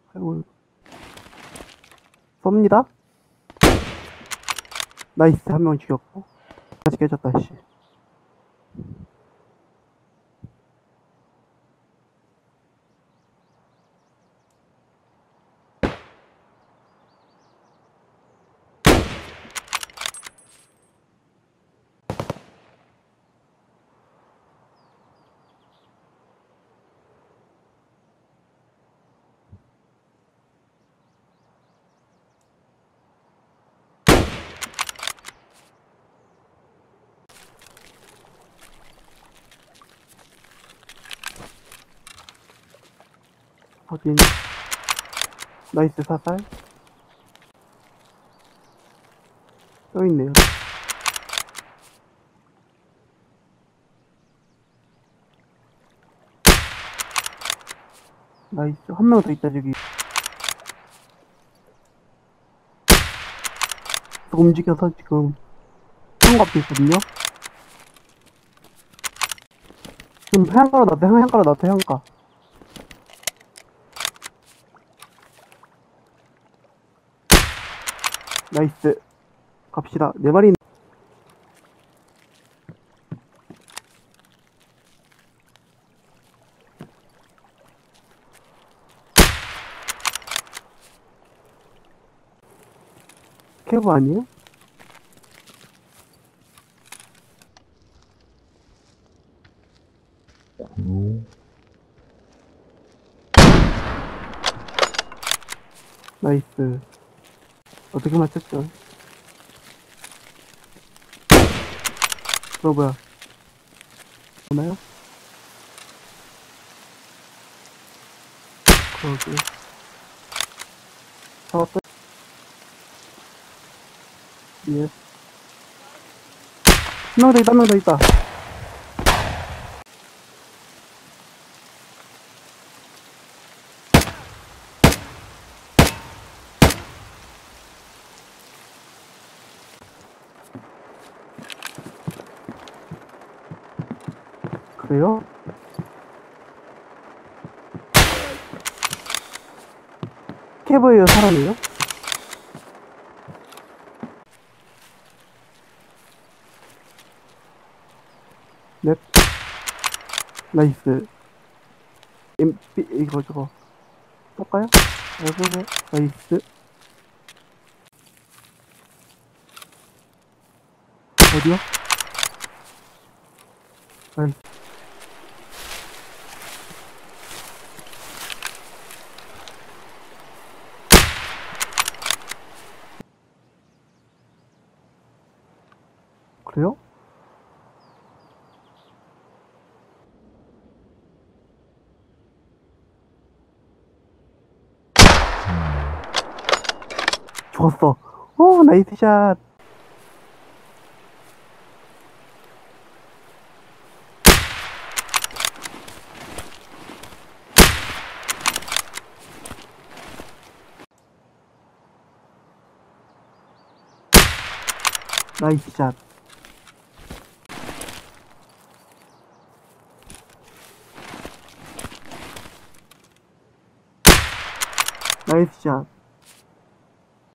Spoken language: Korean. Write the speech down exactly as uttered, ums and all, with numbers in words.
아이고. 쏩니다. 나이스, 한 명 죽였고. 다시 깨졌다, 씨. 확인. 나이스, 사살. 또 있네요. 나이스. 한 명 더 있다, 저기. 움직여서 지금 한국 앞에 있거든요. 지금 해안가로 나왔다, 해안가로 나왔다, 해안가. 나이스. 갑시다. 네 마리. 캐브 아니에요? 음. 나이스. 어떻게 맞췄죠? 너 뭐야? 오나요? 거기. 잡았어? 예. 한 명 더 있다, 한 명 더 있다. 그래요? 캐브예요, 사람이에요? 넵. 나이스. 엠피, 이거, 저거. 쏠까요? 해보세요. 나이스. 어디요? 나이스. 그래요? 죽었어. 오, 나이스 샷. 나이스 샷. 나이스 샷.